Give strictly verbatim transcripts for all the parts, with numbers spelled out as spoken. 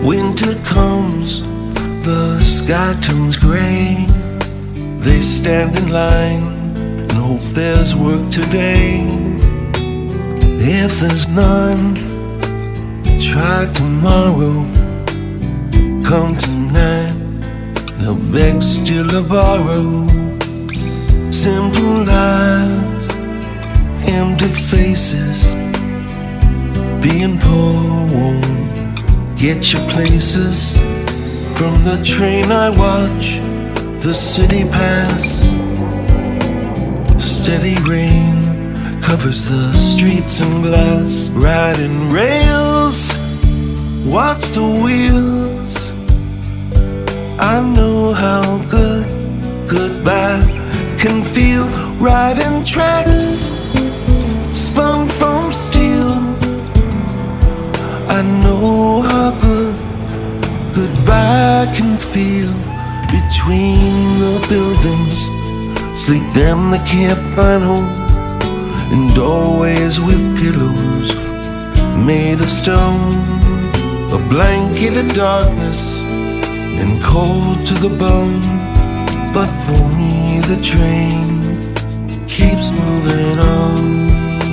Winter comes, the sky turns gray. They stand in line and hope there's work today. If there's none, try tomorrow. Come tonight, they'll beg, steal or borrow. Simple lives, empty faces. Being poor won't get you places. From the train I watch the city pass. Steady rain covers the streets in glass. Riding rails, watch the wheels. I know how good goodbye can feel. Riding tracks spun from steel. I know how good goodbye can feel. Between the buildings sleep them that can't find home. In doorways with pillows made of stone. A blanket of darkness and cold to the bone. But for me the train keeps moving on.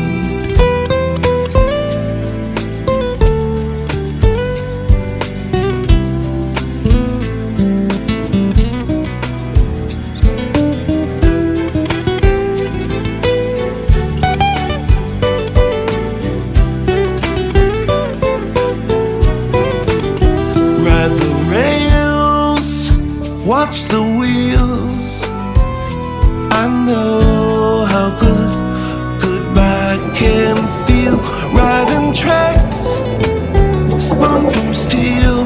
Watch the wheels. I know how good goodbye can feel. Riding tracks spun from steel.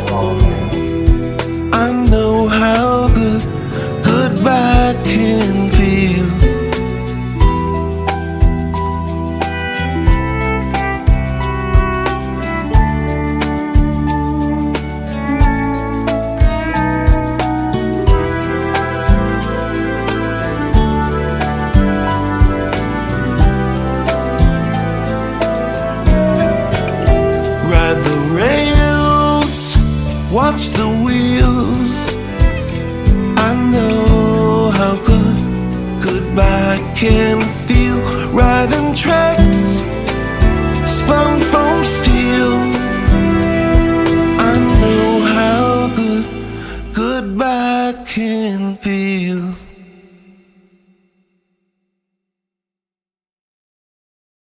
I know how good goodbye can feel. Ride the rails, watch the wheels. I know how good goodbye can feel. Riding tracks spun from steel. I know how good goodbye can feel.